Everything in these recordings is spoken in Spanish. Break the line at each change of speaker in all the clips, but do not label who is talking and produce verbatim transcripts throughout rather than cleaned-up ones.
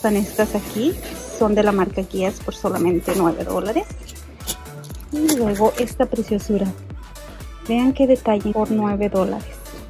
Están estas aquí, son de la marca Guess por solamente nueve dólares. Y luego esta preciosura. Vean qué detalle por nueve dólares.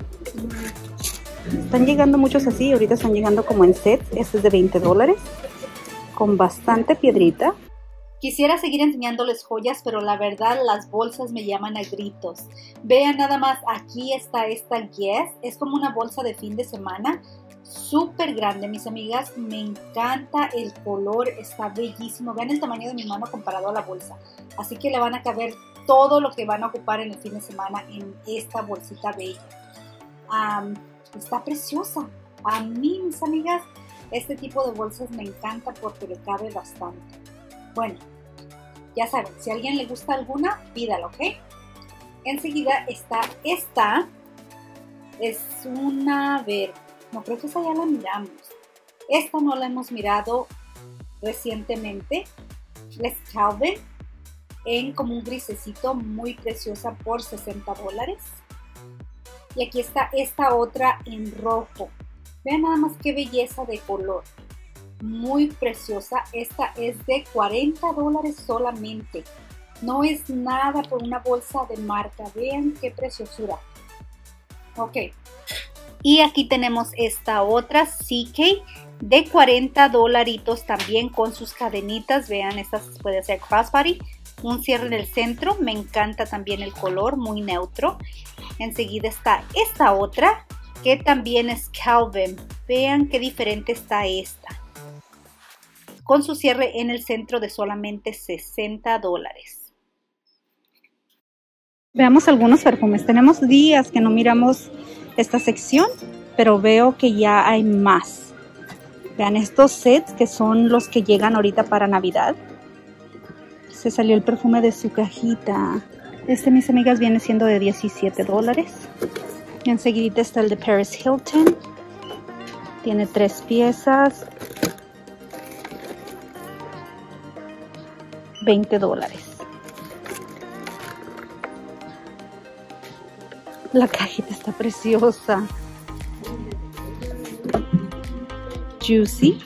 Están llegando muchos así, ahorita están llegando como en sets. Este es de veinte dólares, con bastante piedrita. Quisiera seguir enseñándoles joyas, pero la verdad las bolsas me llaman a gritos. Vean nada más, aquí está esta Guess. Es como una bolsa de fin de semana. Súper grande, mis amigas. Me encanta el color, está bellísimo. Vean el tamaño de mi mano comparado a la bolsa. Así que le van a caber todo lo que van a ocupar en el fin de semana en esta bolsita bella. Um, está preciosa. A mí, mis amigas, este tipo de bolsas me encanta porque le cabe bastante. Bueno, ya saben, si a alguien le gusta alguna, pídala, ¿ok? Enseguida está esta. Es una, a ver, no creo que esa ya la miramos. Esta no la hemos mirado recientemente. Es Calvin en como un grisecito, muy preciosa por sesenta dólares. Y aquí está esta otra en rojo. Vean nada más qué belleza de color. Muy preciosa. Esta es de cuarenta dólares solamente. No es nada por una bolsa de marca. Vean qué preciosura. Ok. Y aquí tenemos esta otra C K de cuarenta dolaritos también con sus cadenitas. Vean, esta puede ser crossbody. Un cierre en el centro. Me encanta también el color, muy neutro. Enseguida está esta otra que también es Calvin. Vean qué diferente está esta. Con su cierre en el centro de solamente sesenta dólares. Veamos algunos perfumes. Tenemos días que no miramos esta sección, pero veo que ya hay más. Vean estos sets que son los que llegan ahorita para Navidad. Se salió el perfume de su cajita. Este, mis amigas, viene siendo de diecisiete dólares. Y enseguida está el de Paris Hilton. Tiene tres piezas. veinte dólares. La cajita está preciosa. Juicy.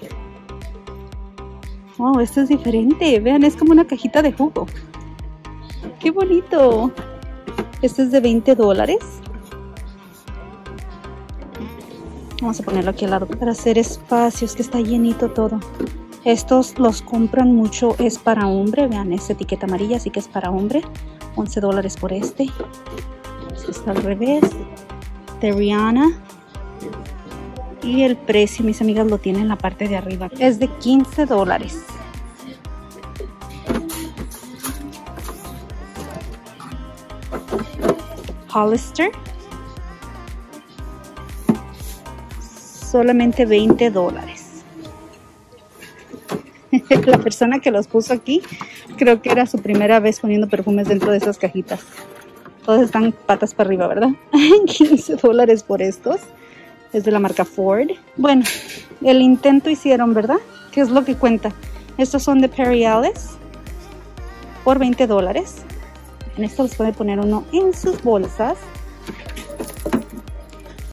Oh, esto es diferente. Vean, es como una cajita de jugo. ¡Qué bonito! Este es de veinte dólares. Vamos a ponerlo aquí al lado para hacer espacios, que está llenito todo. Estos los compran mucho, es para hombre. Vean, esa etiqueta amarilla, así que es para hombre. once dólares por este. Este está al revés. De Rihanna. Y el precio, mis amigas, lo tienen en la parte de arriba. Es de quince dólares. Hollister. Solamente veinte dólares. La persona que los puso aquí, creo que era su primera vez poniendo perfumes dentro de esas cajitas. Todos están patas para arriba, ¿verdad? quince dólares por estos. Es de la marca Ford. Bueno, el intento hicieron, ¿verdad? ¿Qué es lo que cuenta? Estos son de Perry Ellis por veinte dólares. En esto les puede poner uno en sus bolsas.